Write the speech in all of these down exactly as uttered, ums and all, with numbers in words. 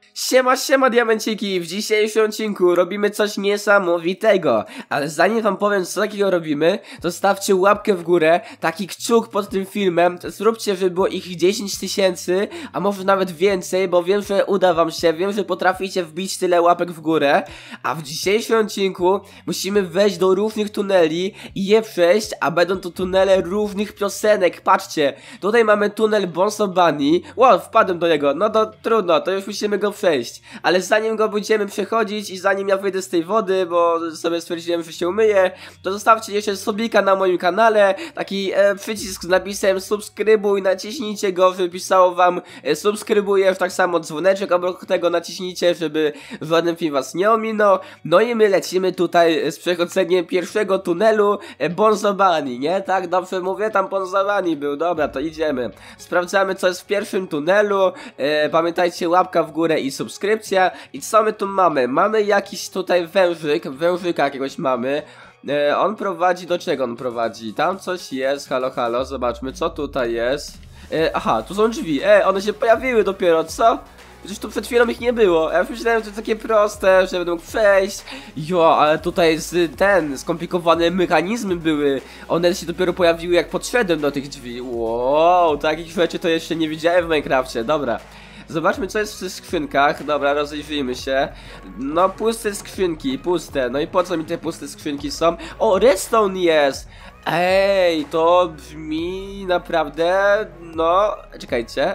Siema, siema diamenciki, w dzisiejszym odcinku robimy coś niesamowitego. Ale zanim wam powiem, co takiego robimy, to stawcie łapkę w górę, taki kciuk pod tym filmem. Zróbcie, żeby było ich dziesięć tysięcy, a może nawet więcej, bo wiem, że uda wam się, wiem, że potraficie wbić tyle łapek w górę. A w dzisiejszym odcinku musimy wejść do różnych tuneli i je przejść, a będą to tunele różnych piosenek. Patrzcie, tutaj mamy tunel Bonzo Bunny. Wow, wpadłem do niego, no to trudno, to już musimy go przejść. Ale zanim go będziemy przechodzić i zanim ja wyjdę z tej wody, bo sobie stwierdziłem, że się umyję, to zostawcie jeszcze subika na moim kanale, taki e, przycisk z napisem subskrybuj, naciśnijcie go, żeby pisało wam e, subskrybujesz, tak samo dzwoneczek obok tego naciśnijcie, żeby żaden film was nie ominął. No i my lecimy tutaj z przechodzeniem pierwszego tunelu e, Bonzo Bunny, nie? Tak, dobrze mówię, tam Bonzo Bunny był, dobra, to idziemy. Sprawdzamy, co jest w pierwszym tunelu, e, pamiętajcie, łapka w górę i subskrypcja. I co my tu mamy? Mamy jakiś tutaj wężyk, wężyka jakiegoś mamy. E, on prowadzi, do czego on prowadzi? Tam coś jest, halo halo, zobaczmy co tutaj jest. E, aha, tu są drzwi, e, one się pojawiły dopiero, co? Przecież tu przed chwilą ich nie było. Ja już myślałem, że to takie proste, że będę mógł przejść. Jo, ale tutaj z, ten, skomplikowane mechanizmy były. One się dopiero pojawiły jak podszedłem do tych drzwi. Wow, takich rzeczy to jeszcze nie widziałem w Minecrafcie, dobra. Zobaczmy, co jest w tych skrzynkach. Dobra, rozejrzyjmy się. No, puste skrzynki, puste. No i po co mi te puste skrzynki są? O, redstone jest! Ej, to brzmi naprawdę... No, czekajcie.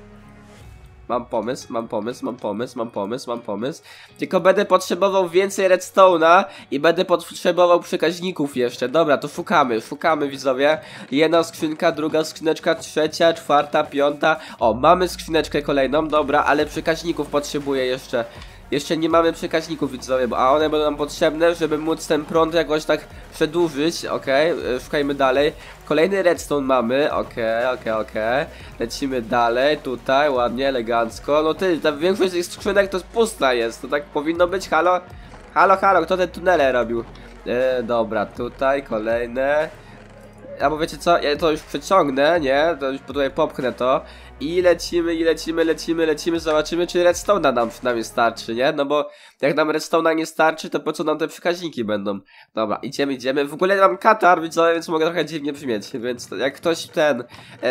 Mam pomysł, mam pomysł, mam pomysł, mam pomysł, mam pomysł. Tylko będę potrzebował więcej redstone'a i będę potrzebował przekaźników jeszcze. Dobra, to szukamy, szukamy widzowie. Jedna skrzynka, druga skrzyneczka, trzecia, czwarta, piąta. O, mamy skrzyneczkę kolejną, dobra, ale przekaźników potrzebuję jeszcze. Jeszcze nie mamy przekaźników widzowie, bo, a one będą nam potrzebne, żeby móc ten prąd jakoś tak przedłużyć. Okej, okay, szukajmy dalej. Kolejny redstone mamy, okej, okay, okej, okay, okej. Okay. Lecimy dalej, tutaj, ładnie, elegancko. No ty, ta większość tych skrzynek to pusta jest, to tak powinno być, halo? Halo, halo, kto te tunele robił? E, dobra, tutaj, kolejne. Albo wiecie co, ja to już przeciągnę, nie? To już tutaj popchnę to. I lecimy, i lecimy, lecimy, lecimy, zobaczymy, czy redstone'a nam przynajmniej starczy, nie? No bo jak nam redstone'a nie starczy, to po co nam te przekaźniki będą? Dobra, idziemy, idziemy. W ogóle mam katar, widzowie, więc mogę trochę dziwnie brzmieć, więc to, jak ktoś ten,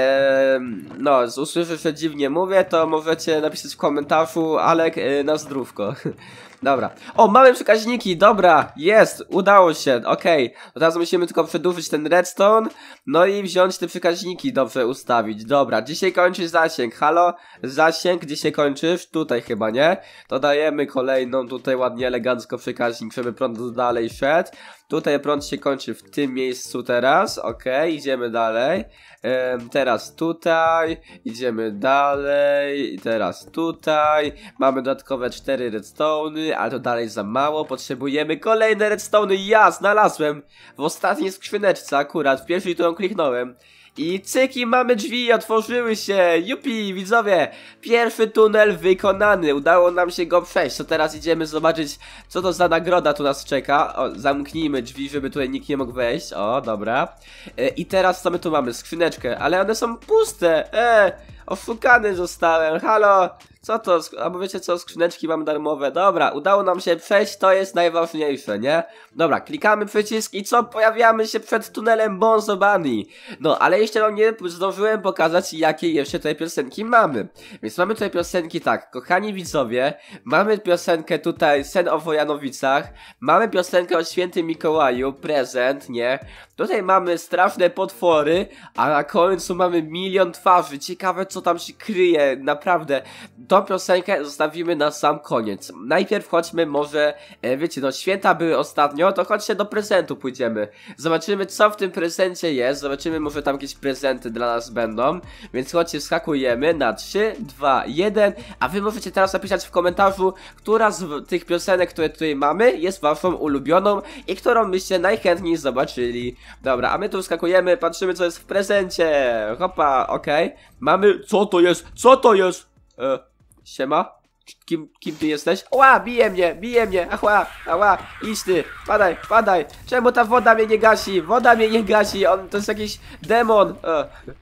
ee, no, usłyszy, że dziwnie mówię, to możecie napisać w komentarzu, Alek, e, na zdrówko. Dobra. O, mamy przekaźniki, dobra, jest, udało się, okej. Okay. Teraz musimy tylko przedłużyć ten redstone, no i wziąć te przekaźniki, dobrze ustawić. Dobra, dzisiaj kończy zasięg, halo? Zasięg, gdzie się kończysz? Tutaj chyba, nie? To dajemy kolejną, tutaj ładnie, elegancko przekaźnik, żeby prąd dalej szedł. Tutaj prąd się kończy w tym miejscu teraz, okej, okay, idziemy dalej. Ehm, teraz tutaj, idziemy dalej, i teraz tutaj. Mamy dodatkowe cztery redstone'y, ale to dalej za mało, potrzebujemy kolejne redstone'y. Ja znalazłem w ostatniej skrzyneczce akurat, w pierwszej, którą kliknąłem. I cyki, mamy drzwi, otworzyły się, jupi, widzowie, pierwszy tunel wykonany, udało nam się go przejść, to teraz idziemy zobaczyć, co to za nagroda tu nas czeka. O, zamknijmy drzwi, żeby tutaj nikt nie mógł wejść, o, dobra. E, I teraz co my tu mamy, skrzyneczkę, ale one są puste, e, oszukany zostałem, halo. Co to? Albo wiecie co? Skrzyneczki mam darmowe. Dobra, udało nam się przejść, to jest najważniejsze, nie? Dobra, klikamy przycisk i co? Pojawiamy się przed tunelem Bonzo Bunny. No, ale jeszcze wam nie zdążyłem pokazać, jakie jeszcze tutaj piosenki mamy. Więc mamy tutaj piosenki tak, kochani widzowie, mamy piosenkę tutaj Sen o Wojanowicach, mamy piosenkę o Świętym Mikołaju, prezent, nie? Tutaj mamy straszne potwory, a na końcu mamy milion twarzy. Ciekawe, co tam się kryje, naprawdę. Tą piosenkę zostawimy na sam koniec. Najpierw chodźmy może, e, wiecie, no święta były ostatnio, to chodźcie do prezentu pójdziemy. Zobaczymy, co w tym prezencie jest, zobaczymy, może tam jakieś prezenty dla nas będą. Więc chodźcie, skakujemy na trzy, dwa, jeden, a wy możecie teraz napisać w komentarzu, która z tych piosenek, które tutaj mamy, jest waszą ulubioną i którą byście najchętniej zobaczyli. Dobra, a my tu skakujemy, patrzymy, co jest w prezencie. Hopa, okej. Okay. Mamy, co to jest? Co to jest? E, siema? Kim, kim ty jesteś? Ła, bije mnie, bije mnie, ała, ała, idź ty, padaj, padaj. Czemu ta woda mnie nie gasi? Woda mnie nie gasi, on to jest jakiś demon. E.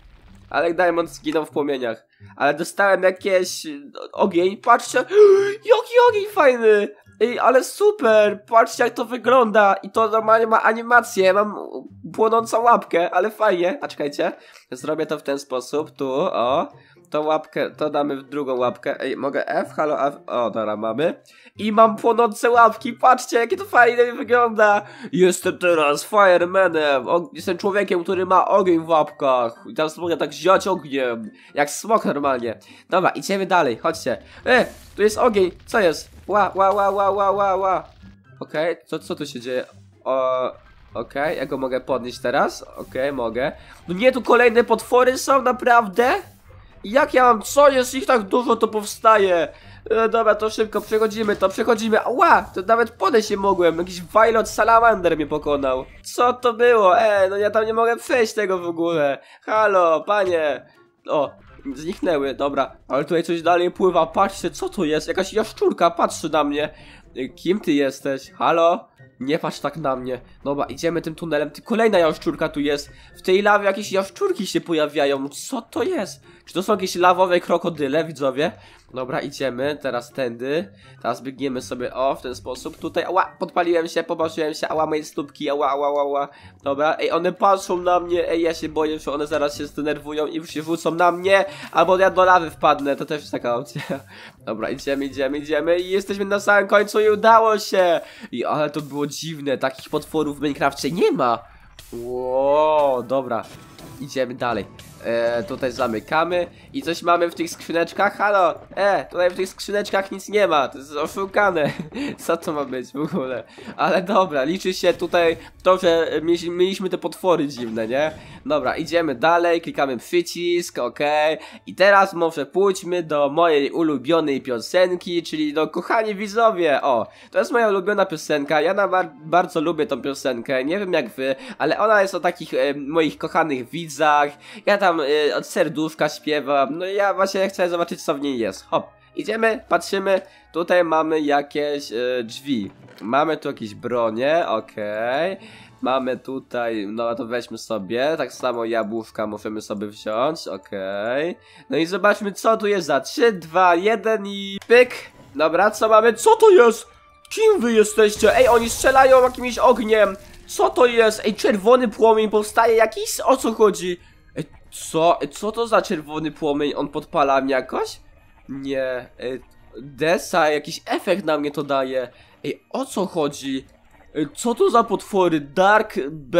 Ale Diamond zginął w płomieniach. Ale dostałem jakieś ogień, patrzcie, jaki ogień fajny. Ej, ale super, patrzcie jak to wygląda. I to normalnie ma animację, mam płonącą łapkę, ale fajnie. A czekajcie, zrobię to w ten sposób, tu, o. Tą łapkę, to damy w drugą łapkę. Ej, mogę F? Halo, F? O, dobra, mamy. I mam płonące łapki, patrzcie, jakie to fajnie wygląda. Jestem teraz firemanem. O, jestem człowiekiem, który ma ogień w łapkach. I teraz mogę tak ziać ogniem. Jak smok normalnie. Dobra, idziemy dalej, chodźcie. E, tu jest ogień, co jest? Ła, ła, ła, ła, ła, ła, ła. Okej, okay, co, co tu się dzieje? O... Okej, okay, ja go mogę podnieść teraz? Okej, okay, mogę. No nie, tu kolejne potwory są, naprawdę? Jak ja mam, co jest ich tak dużo, to powstaje. E, dobra, to szybko, przechodzimy to, przechodzimy. Ała, to nawet podejść nie mogłem. Jakiś Violet Salamander mnie pokonał. Co to było? E, no ja tam nie mogę przejść tego w ogóle. Halo, panie. O, zniknęły, dobra. Ale tutaj coś dalej pływa, patrzcie, co to jest? Jakaś jaszczurka, patrzy na mnie. E, kim ty jesteś? Halo? Nie patrz tak na mnie. Dobra, idziemy tym tunelem. Ty, kolejna jaszczurka tu jest. W tej lawie jakieś jaszczurki się pojawiają. Co to jest? Czy to są jakieś lawowe krokodyle, widzowie? Dobra, idziemy. Teraz tędy. Teraz biegniemy sobie, o, w ten sposób. Tutaj, ała, podpaliłem się, popatrzyłem się. Ała, moje stópki, ała, ała, ała. Dobra, ej, one patrzą na mnie. Ej, ja się boję, że one zaraz się zdenerwują i się rzucą na mnie. Albo ja do lawy wpadnę, to też jest taka opcja. Dobra, idziemy, idziemy, idziemy. I jesteśmy na samym końcu i udało się. I ale to było dziwne. Takich potworów w Minecrafcie nie ma. Wow, dobra. Idziemy dalej. E, tutaj zamykamy. I coś mamy w tych skrzyneczkach? Halo? E, tutaj w tych skrzyneczkach nic nie ma. To jest oszukane. Co to ma być w ogóle? Ale dobra, liczy się tutaj to, że mieli, mieliśmy te potwory dziwne, nie? Dobra, idziemy dalej, klikamy przycisk, okej. Okay. I teraz może pójdźmy do mojej ulubionej piosenki, czyli do Kochani Widzowie. O, to jest moja ulubiona piosenka. Ja na bar bardzo lubię tą piosenkę. Nie wiem jak wy, ale ona jest o takich e, moich kochanych widzach. Ja tam y, od serduszka śpiewam. No ja właśnie chcę zobaczyć co w niej jest. Hop, idziemy, patrzymy. Tutaj mamy jakieś y, drzwi. Mamy tu jakieś bronie, okej. Okay. Mamy tutaj, no to weźmy sobie. Tak samo jabłuszka możemy sobie wziąć, okej. Okay. No i zobaczmy co tu jest za trzy, dwa, jeden i pyk. Dobra, co mamy? Co to jest? Kim wy jesteście? Ej, oni strzelają jakimś ogniem. Co to jest? Ej, czerwony płomień powstaje jakiś? O co chodzi? Ej, co? Ej, co to za czerwony płomień? On podpala mnie jakoś? Nie. Ej, Desa, jakiś efekt na mnie to daje. Ej, o co chodzi? Ej, co to za potwory? Dark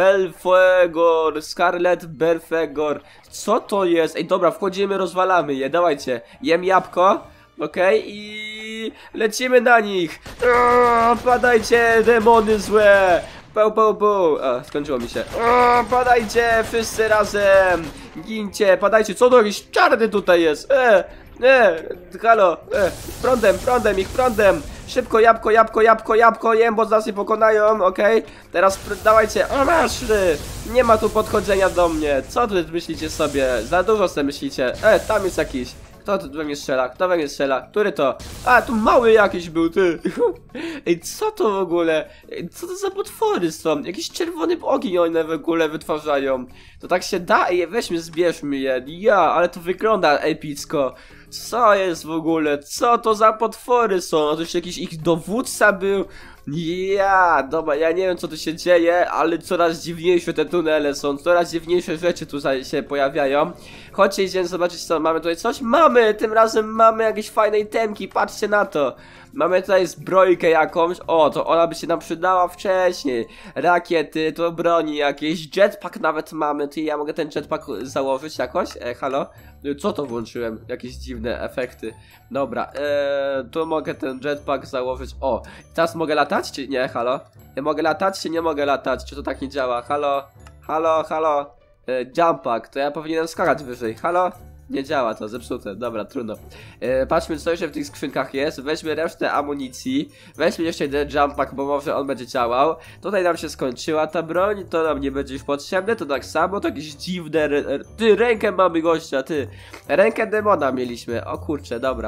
Belfegor, Scarlet Belfegor. Co to jest? Ej, dobra, wchodzimy, rozwalamy je, dawajcie. Jem jabłko. Okej, okay, i lecimy na nich. Eee, padajcie, demony złe. Pau, pau, pau. A, skończyło mi się. Eee, padajcie, wszyscy razem. Gincie, padajcie. Co to jakiś czarny tutaj jest? E, e, halo. E, prądem, prądem, ich prądem. Szybko, jabłko, jabłko, jabłko, jabłko. Jem, bo nas nie pokonają, okej. Okay. Teraz dawajcie. O, masz. Nie ma tu podchodzenia do mnie. Co wy myślicie sobie? Za dużo sobie myślicie. E, tam jest jakiś. Kto tu we mnie strzela? Kto we mnie strzela? Który to? A, tu mały jakiś był, ty. Ej, co to w ogóle? Ej, co to za potwory są? Jakiś czerwony ogień one w ogóle wytwarzają. To tak się da? Ej, weźmy, zbierzmy je. Ja, ale to wygląda epicko. Co jest w ogóle? Co to za potwory są? No to już jakiś ich dowódca był. Ja, dobra, ja nie wiem co tu się dzieje, ale coraz dziwniejsze te tunele są, coraz dziwniejsze rzeczy tutaj się pojawiają. Chodźcie, idziemy zobaczyć co, mamy tutaj coś? Mamy, tym razem mamy jakieś fajne itemki, patrzcie na to. Mamy tutaj zbrojkę jakąś, o, to ona by się nam przydała wcześniej. Rakiety, to broni jakieś, jetpack nawet mamy, ty, ja mogę ten jetpack założyć jakoś? E, halo? Co to włączyłem? Jakieś dziwne efekty. Dobra, eee, tu mogę ten jetpack założyć. O, teraz mogę latać, czy nie? Halo? Ja mogę latać, czy nie mogę latać? Czy to tak nie działa? Halo? Halo, halo? Eee, jump pack, to ja powinienem skakać wyżej. Halo? Nie działa to, zepsute, dobra, trudno. e, Patrzmy co jeszcze w tych skrzynkach jest. Weźmy resztę amunicji. Weźmy jeszcze ten jump pack, bo może on będzie działał. Tutaj nam się skończyła ta broń. To nam nie będzie już potrzebne, to tak samo. To jakieś dziwne... Ty, rękę mamy gościa, ty. Rękę demona mieliśmy, o kurczę, dobra.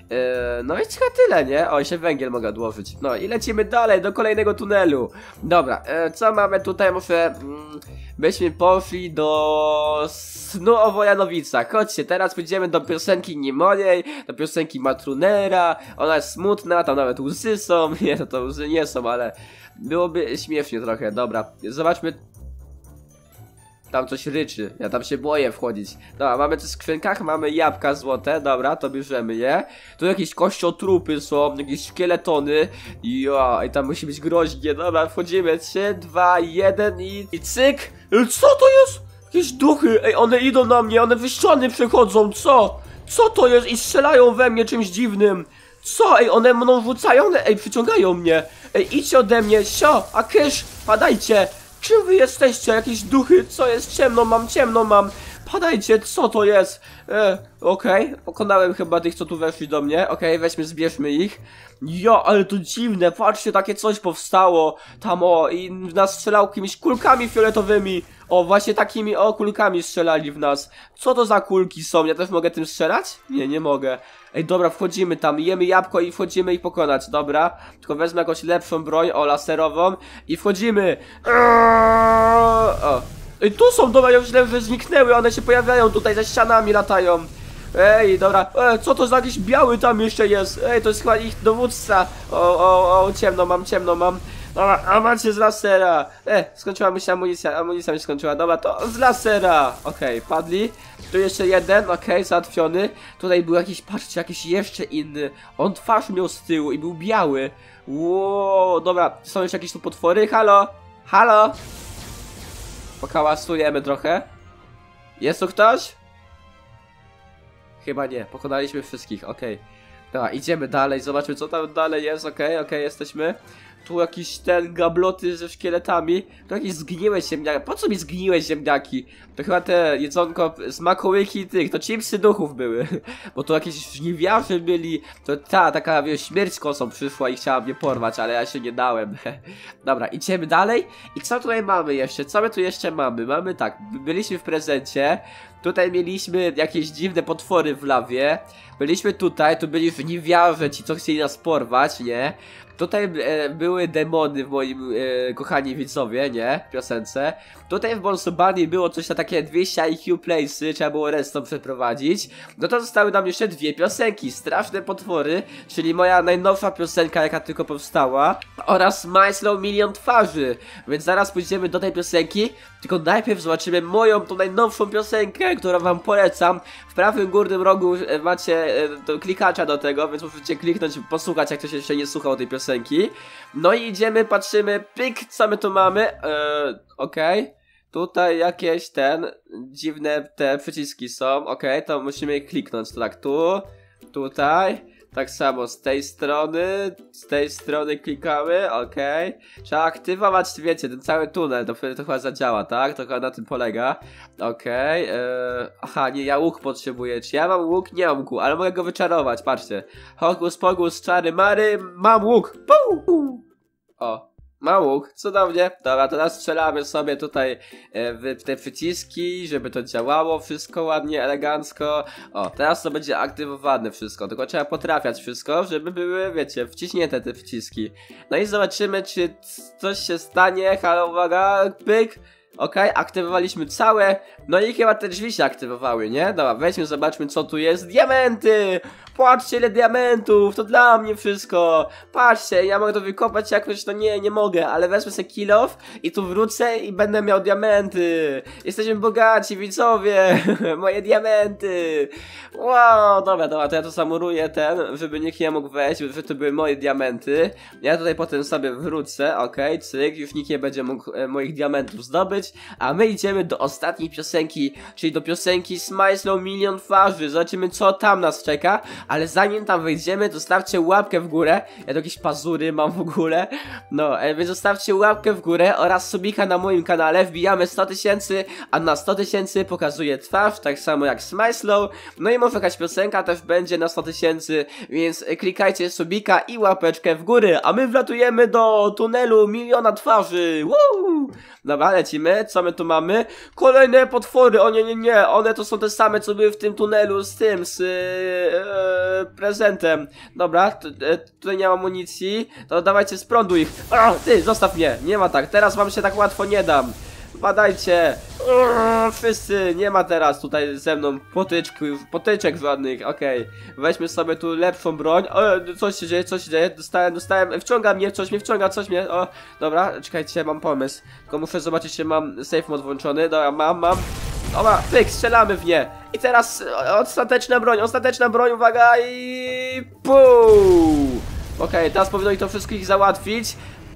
no i chyba tyle, nie? O, jeszcze węgiel mogę odłożyć. No i lecimy dalej do kolejnego tunelu. Dobra, e, co mamy tutaj? Muszę... Mm, byśmy poszli do snu o Wojanowicach. Chodźcie, teraz pójdziemy do piosenki nie mojej, do piosenki Matrunera. Ona jest smutna, tam nawet łzy są. Nie, to, to łzy nie są, ale byłoby śmiesznie trochę. Dobra, zobaczmy. Tam coś ryczy, ja tam się boję wchodzić. Dobra, mamy coś w skrzynkach, mamy jabłka złote, dobra, to bierzemy je. Tu jakieś kościotrupy są, jakieś szkieletony. Jo, i tam musi być groźnie, dobra, wchodzimy. trzy, dwa, jeden i... i cyk! Co to jest? Jakieś duchy, ej, one idą na mnie, one wyściany przechodzą, co? Co to jest? I strzelają we mnie czymś dziwnym. Co? Ej, one mną rzucają, ej, przyciągają mnie. Ej, idźcie ode mnie, sio, a kysz, padajcie. Czym wy jesteście? Jakieś duchy? Co jest? Ciemno mam, ciemno mam. Padajcie, co to jest? E, okej, okay. Pokonałem chyba tych, co tu weszli do mnie. Okej, okay, weźmy, zbierzmy ich. Jo, ale to dziwne, patrzcie, takie coś powstało. Tam o, i nas strzelał jakimiś kulkami fioletowymi. O, właśnie takimi, o, kulkami strzelali w nas. Co to za kulki są? Ja też mogę tym strzelać? Nie, nie mogę. Ej, dobra, wchodzimy tam, jemy jabłko i wchodzimy ich pokonać, dobra? Tylko wezmę jakąś lepszą broń, o, laserową. I wchodzimy. O. Ej, tu są, dobra, ja myślałem, że zniknęły, one się pojawiają tutaj, za ścianami latają. Ej, dobra, e, co to za jakiś biały tam jeszcze jest? Ej, to jest chyba ich dowódca. O, o, o, ciemno mam, ciemno mam. Dobra, a macie z lasera. E, skończyła mi się amunicja, amunicja mi się skończyła. Dobra, to z lasera. Okej, okay, padli. Tu jeszcze jeden, okej, okay, załatwiony. Tutaj był jakiś, patrzcie, jakiś jeszcze inny. On twarz miał z tyłu i był biały. Wow, dobra, są jeszcze jakieś tu potwory? Halo? Halo? Pokałasujemy trochę. Jest tu ktoś? Chyba nie, pokonaliśmy wszystkich, okej. Okay. Dobra, idziemy dalej, zobaczmy co tam dalej jest, okej, okay, okej, okay, jesteśmy. Tu jakiś ten gabloty ze szkieletami. Tu jakieś zgniłe ziemniaki. Po co mi zgniłe ziemniaki? To chyba te jedzonko z makołyki tych, to chipsy duchów były. Bo tu jakieś żniwiarze byli. To ta, taka wie, śmierć kosą przyszła i chciała mnie porwać, ale ja się nie dałem. Dobra, idziemy dalej. I co tutaj mamy jeszcze? Co my tu jeszcze mamy? Mamy tak, byliśmy w prezencie. Tutaj mieliśmy jakieś dziwne potwory w lawie. Byliśmy tutaj, tu byli żniwiarze, ci co chcieli nas porwać, nie? Tutaj e, były demony w moim, e, kochani widzowie, nie? W piosence. Tutaj w Bolsobanii było coś na takie dwieście I Q playsy, trzeba było restą przeprowadzić. No to zostały nam jeszcze dwie piosenki, Straszne potwory, czyli moja najnowsza piosenka, jaka tylko powstała, oraz Smajslow Milion Twarzy. Więc zaraz pójdziemy do tej piosenki, tylko najpierw zobaczymy moją, tą najnowszą piosenkę, którą wam polecam. W prawym górnym rogu macie e, to klikacza do tego, więc możecie kliknąć, posłuchać, jak ktoś jeszcze nie słuchał tej piosenki. No i idziemy, patrzymy, pyk, co my tu mamy, eee, okej. Okay. Tutaj jakieś ten, dziwne te przyciski są, okej, okay, to musimy kliknąć, tak, tu, tutaj. Tak samo z tej strony, z tej strony klikamy, okej. Okay. Trzeba aktywować, wiecie, ten cały tunel, to wtedy to chyba zadziała, tak? To chyba na tym polega. Okej, okay. eee, aha, nie, ja łuk potrzebuję. Czy ja mam łuk? Nie mam łuku, ale mogę go wyczarować, patrzcie. Hokus pokus, czary mary, mam łuk! Puu! O. Ma łuk, cudownie. Dobra, teraz strzelamy sobie tutaj w te przyciski, żeby to działało wszystko ładnie, elegancko. O, teraz to będzie aktywowane wszystko, tylko trzeba potrafiać wszystko, żeby były, wiecie, wciśnięte te przyciski. No i zobaczymy, czy coś się stanie. Halo, uwaga, pyk. Okej, okay, aktywowaliśmy całe. No i chyba te drzwi się aktywowały, nie? Dobra, weźmy, zobaczmy co tu jest. Diamenty! Patrzcie ile diamentów, to dla mnie wszystko. Patrzcie, ja mogę to wykopać jakoś, no nie, nie mogę. Ale wezmę sobie kill off i tu wrócę i będę miał diamenty. Jesteśmy bogaci, widzowie. Moje diamenty. Wow, dobra, dobra, to ja to zamuruję ten, żeby nikt nie mógł wejść, żeby to były moje diamenty. Ja tutaj potem sobie wrócę, okej, okay, cyk, już nikt nie będzie mógł e, moich diamentów zdobyć. A my idziemy do ostatniej piosenki, czyli do piosenki Smajslow Milion Twarzy. Zobaczymy co tam nas czeka. Ale zanim tam wejdziemy, to zostawcie łapkę w górę. Ja tu jakieś pazury mam w ogóle. No, e, więc zostawcie łapkę w górę oraz subika na moim kanale. Wbijamy sto tysięcy, a na sto tysięcy pokazuje twarz, tak samo jak Smajslow. No i może jakaś piosenka też będzie na sto tysięcy, więc klikajcie subika i łapeczkę w górę. A my wlatujemy do tunelu miliona twarzy. Woo! Dobra, lecimy, co my tu mamy? Kolejne potwory, o nie, nie, nie, one to są te same, co były w tym tunelu z tym, z yy, prezentem. Dobra, t, t, tutaj nie ma amunicji, to dawajcie z prądu ich. O, ty, zostaw mnie, nie ma tak, teraz wam się tak łatwo nie dam. Badajcie! Urgh, wszyscy! Nie ma teraz tutaj ze mną potyczków, potyczek żadnych, okej. Okay. Weźmy sobie tu lepszą broń. O, coś się dzieje, coś się dzieje. Dostałem, dostałem, wciąga mnie, coś mnie wciąga, coś mnie. O, dobra, czekajcie, mam pomysł. Tylko muszę zobaczyć, czy mam safe mode włączony. Dobra, mam, mam. Dobra, pyk, strzelamy w nie. I teraz ostateczna broń, ostateczna broń, uwaga i... Puu! Okej, okay, teraz powinno ich to wszystkich załatwić.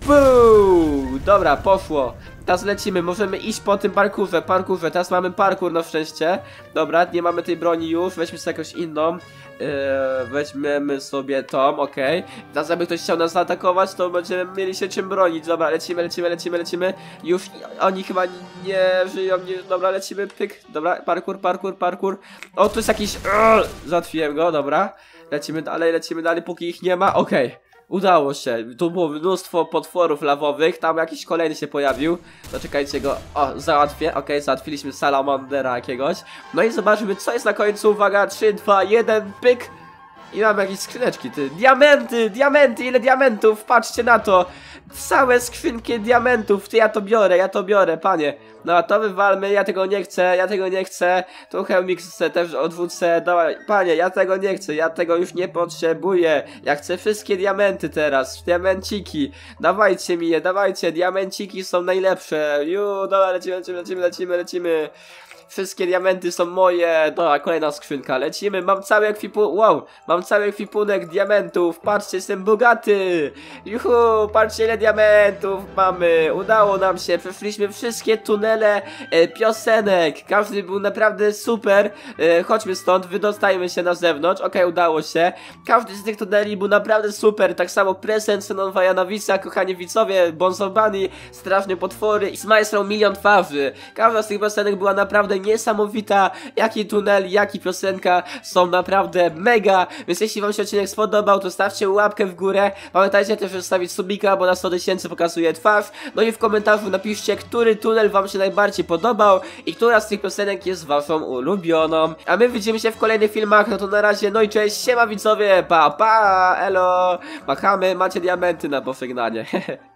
Puu! Dobra, poszło. Teraz lecimy, możemy iść po tym parkurze, parkurze, teraz mamy parkur na szczęście. Dobra, nie mamy tej broni już, weźmy sobie jakąś inną. Yy, weźmiemy sobie tą, okej. Okay. Teraz jakby ktoś chciał nas zaatakować, to będziemy mieli się czym bronić. Dobra, lecimy, lecimy, lecimy, lecimy. Już oni chyba nie żyją, nie... Dobra, lecimy, pyk. Dobra, parkur, parkur, parkur. O, tu jest jakiś... Załatwiłem go, dobra. Lecimy dalej, lecimy dalej, póki ich nie ma, okej. Okay. Udało się, tu było mnóstwo potworów lawowych, tam jakiś kolejny się pojawił. Zaczekajcie go, o, załatwię, okej, okay, załatwiliśmy salamandera jakiegoś. No i zobaczymy, co jest na końcu, uwaga, trzy, dwa, jeden, pyk. I mamy jakieś skrzyneczki, ty, diamenty, diamenty, ile diamentów, patrzcie na to. Całe skrzynki diamentów, ty, ja to biorę, ja to biorę, panie. No, to wywalmy, ja tego nie chcę, ja tego nie chcę. Tu Helmix też odwrócę, dawaj, panie, ja tego nie chcę, ja tego już nie potrzebuję. Ja chcę wszystkie diamenty teraz, diamenciki. Dawajcie mi je, dawajcie, diamenciki są najlepsze. Ju, dobra, lecimy, lecimy, lecimy, lecimy, lecimy. Wszystkie diamenty są moje. Dobra, kolejna skrzynka. Lecimy. Mam cały ekwipunek. Wow, mam cały ekwipunek diamentów. Patrzcie, jestem bogaty. Juhu, patrzcie, ile diamentów mamy. Udało nam się. Przeszliśmy wszystkie tunele e, piosenek. Każdy był naprawdę super. E, chodźmy stąd, wydostajmy się na zewnątrz. Okej, okay, udało się. Każdy z tych tuneli był naprawdę super. Tak samo Present, Nowa Janowica, kochani widzowie, Bonzo Bunny, straszne potwory i Smajslow milion twarzy. Każda z tych piosenek była naprawdę niesamowita, jaki tunel, jaki piosenka są naprawdę mega, więc jeśli wam się odcinek spodobał, to stawcie łapkę w górę, pamiętajcie też zostawić subika, bo na sto tysięcy pokazuje twarz, no i w komentarzu napiszcie, który tunel wam się najbardziej podobał i która z tych piosenek jest waszą ulubioną, a my widzimy się w kolejnych filmach, no to na razie, no i cześć, siema widzowie, pa pa, elo, machamy, macie diamenty na pożegnanie,